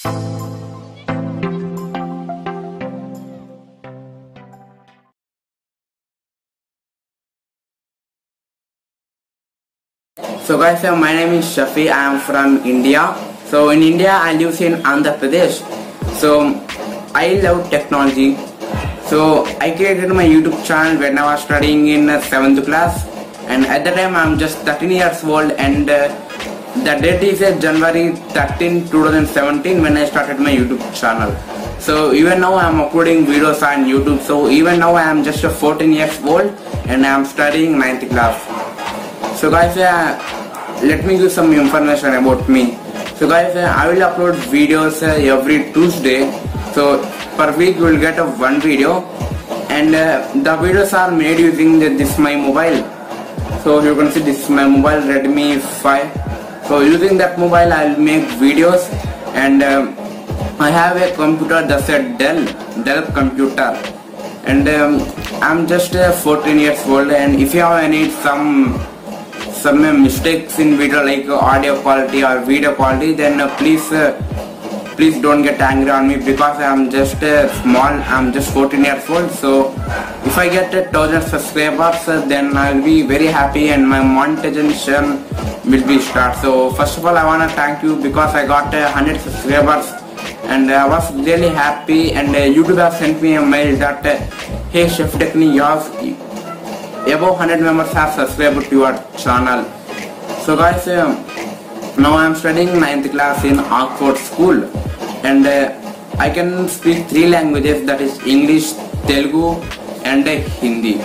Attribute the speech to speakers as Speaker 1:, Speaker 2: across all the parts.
Speaker 1: So guys, my name is Shafi. I am from India. So in India I live in Andhra Pradesh. So I love technology. So I created my YouTube channel when I was studying in 7th class, and at the time I am just 13 years old, and the date is January 13, 2017 when I started my YouTube channel. So even now I am uploading videos on YouTube. So even now I am just 14 years old and I am studying 9th class. So guys, let me give some information about me. So guys, I will upload videos every Tuesday. So per week you will get one video, and the videos are made using this my mobile. So you can see this is my mobile, Redmi 5. So using that mobile I will make videos, and I have a computer, that's a Dell computer, and I'm just 14 years old. And if you have any some mistakes in video like audio quality or video quality, then please don't get angry on me, because I'm just small, I'm just 14 years old. So if I get 1,000 subscribers, then I'll be very happy and my monetization will be start. So first of all I wanna thank you, because I got 100 subscribers and I was really happy, and YouTube has sent me a mail that hey Chef Techni, yours above 100 members have subscribed to your channel. So guys, now I am studying 9th class in Oxford School, and I can speak 3 languages, that is English, Telugu and Hindi.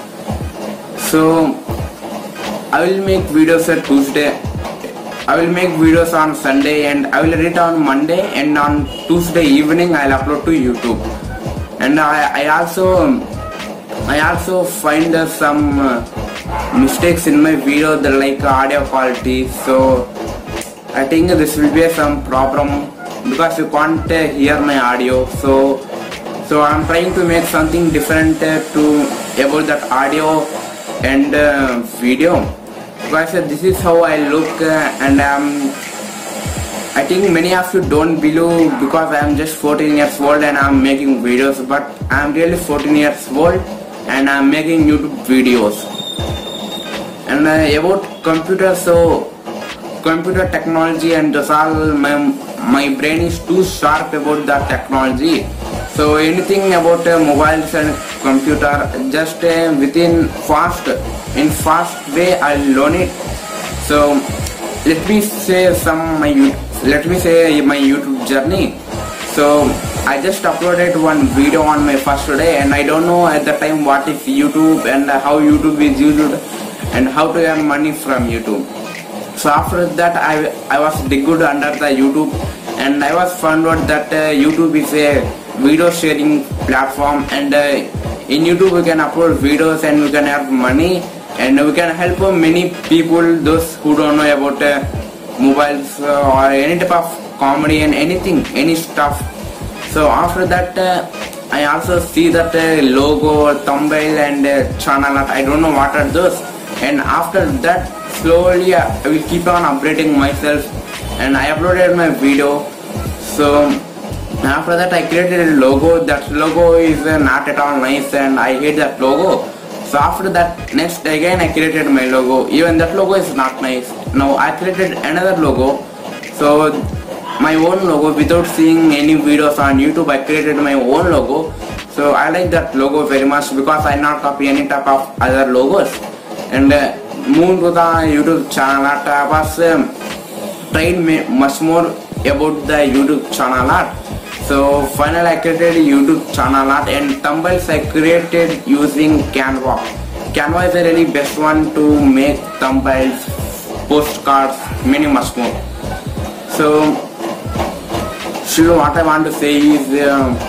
Speaker 1: So I will make videos on Tuesday, I will make videos on Sunday, and I will edit on Monday, and on Tuesday evening I will upload to YouTube. And I also find some mistakes in my video, like audio quality. So I think this will be some problem, because you can't hear my audio. So I'm trying to make something different about that audio and video. Guys, this is how I look, and I think many of you don't believe, because I am just 14 years old and I am making videos, but I am really 14 years old and I am making YouTube videos. And about computer, so computer technology and that's all, my brain is too sharp about that technology. So anything about mobiles and computer, just within fast way I learn it. So let me say my YouTube journey. So I just uploaded one video on my first day, and I don't know at the time what is YouTube and how YouTube is used and how to earn money from YouTube. So after that I was digged under the YouTube, and I was found out that YouTube is a video sharing platform, and in YouTube we can upload videos and we can earn money, and we can help many people, those who don't know about mobiles or any type of comedy and anything, any stuff. So after that I also see that logo, thumbnail and channel art, I don't know what are those. And after that slowly I will keep on updating myself, and I uploaded my video. So after that I created a logo. That logo is not at all nice and I hate that logo. So after that, next again I created my logo. Even that logo is not nice. Now I created another logo. So my own logo, without seeing any videos on YouTube, I created my own logo. So I like that logo very much, because I not copy any type of other logos. And moving to the YouTube channel art, I was trained much more about the YouTube channel art. So finally I created a YouTube channel art, and thumbnails I created using Canva. Canva is the really best one to make thumbnails, postcards, many much more. So what I want to say is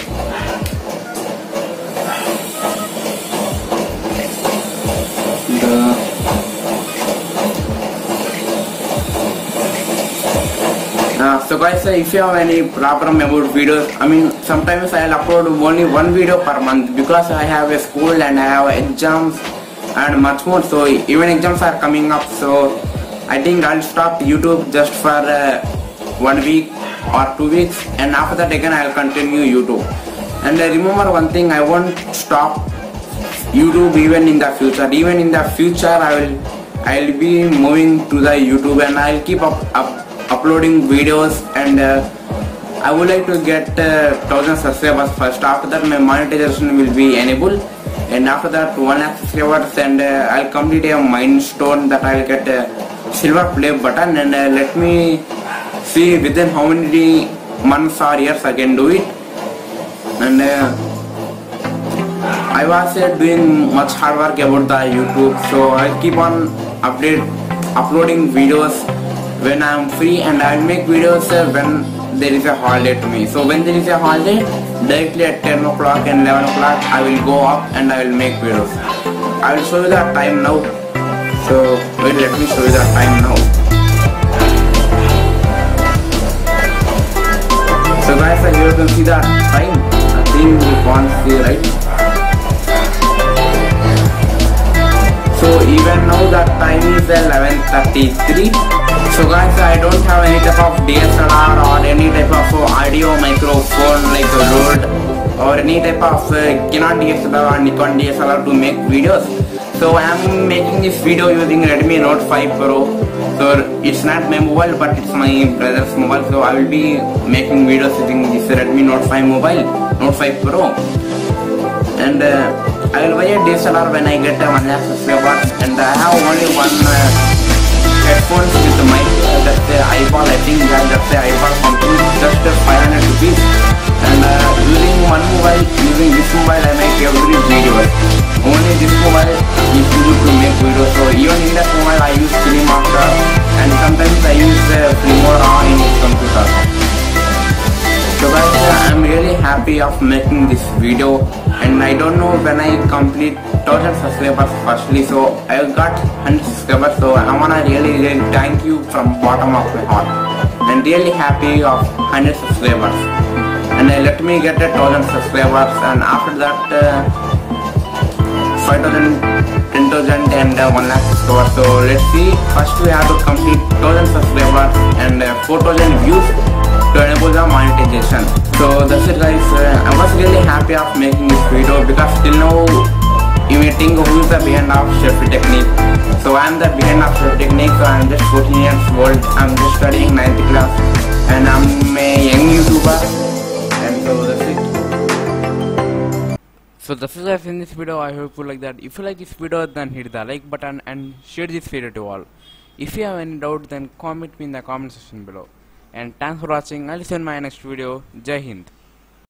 Speaker 1: so guys, if you have any problem about videos, I mean sometimes I'll upload only one video per month, because I have a school and I have exams and much more. So even exams are coming up, so I think I'll stop YouTube just for 1 week or 2 weeks, and after that again I'll continue YouTube. And remember one thing, I won't stop YouTube even in the future. Even in the future I'll be moving to the YouTube, and I'll keep uploading videos, and I would like to get 1000 subscribers first. After that my monetization will be enabled, and after that 1 lakh subscribers, and I'll complete a milestone that I'll get a silver play button, and let me see within how many months or years I can do it. And I was doing much hard work about the YouTube, so I'll keep on uploading videos when I'm free, and I'll make videos when there is a holiday to me. So when there is a holiday, directly at 10 o'clock and 11 o'clock I will go up and I will make videos. I will show you the time now. So wait, let me show you the time now. So guys, here you can see the time. I think you can't see, right? So even now the time is 11:33. So guys, I don't have any type of DSLR or any type of audio microphone like Rode or any type of Canon DSLR or Nikon DSLR to make videos. So I am making this video using Redmi Note 5 Pro. So it's not my mobile, but it's my brother's mobile. So I will be making videos using this Redmi Note 5 mobile, Note 5 Pro. And I will buy a DSLR when I get 1 lakh subscribers, and I have only one headphones with the mic. That's the iPod, I think that's the iPod company, just 500 rupees. And using this mobile I make every video. Only this mobile is used to make videos. So even in that mobile I use Filmora, and sometimes I use Filmora in this computer. So guys, I'm really happy of making this video, and I don't know when I complete 1000 subscribers firstly. So I got 100 subscribers, so I wanna really thank you from bottom of my heart. I'm really happy of 100 subscribers, and let me get 1000 subscribers, and after that 5000, 10,000 and 1 lakh subscribers. So let's see, first we have to complete 1000 subscribers and 4000 views to enable the monetization. So that's it guys. I was really happy of making this video, because till now you may think who is the behind of Shafi Technique. So I am the behind of Shafi Technique. So I am just 14 years old. I am just studying 9th class, and I am a young YouTuber. And so that's it. So that's it in this video. I hope you like that. If you like this video, then hit the like button and share this video to all. If you have any doubt, then comment me in the comment section below. And thanks for watching. I'll see you in my next video. Jai Hind.